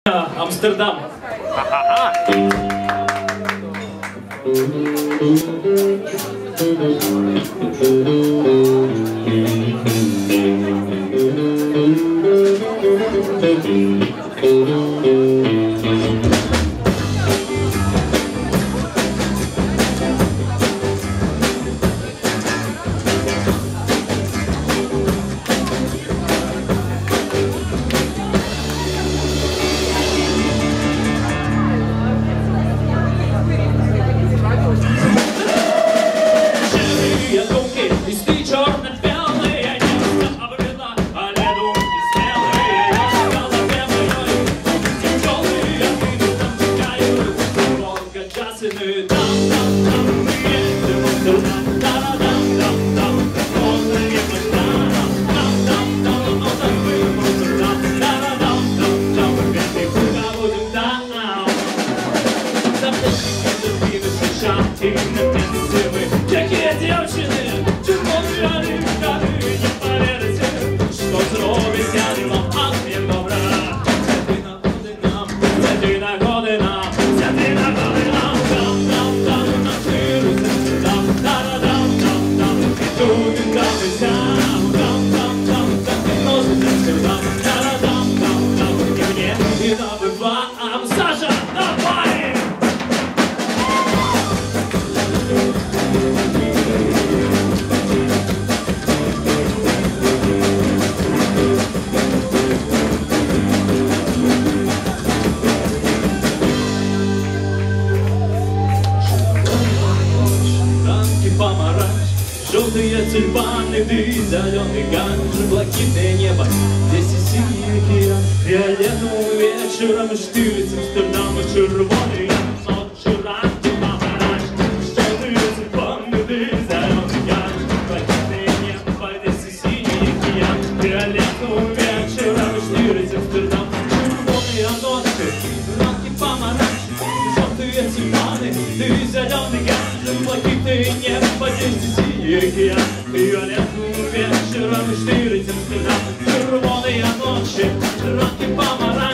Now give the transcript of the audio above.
Амстердам. Желтые тюльпаны, ты зеленый ганж, блакитное небо, здесь и синий океан. Фиолетовым вечером штилец Амстердама, червоный нот, ширанки, помаранч. Желтые тюльпаны, ты зеленый ганж, блакитное небо, здесь и синий океан. Фиолетовым вечером штилец Амстердама, червоные ноты, ширанки, помаранч. Желтые тюльпаны, ты зеленый ганж, блакитное небо, здесь и синий океан. Фиолетовым вечером штилец Амстердама, червоные ночи, ширанки, помаранч.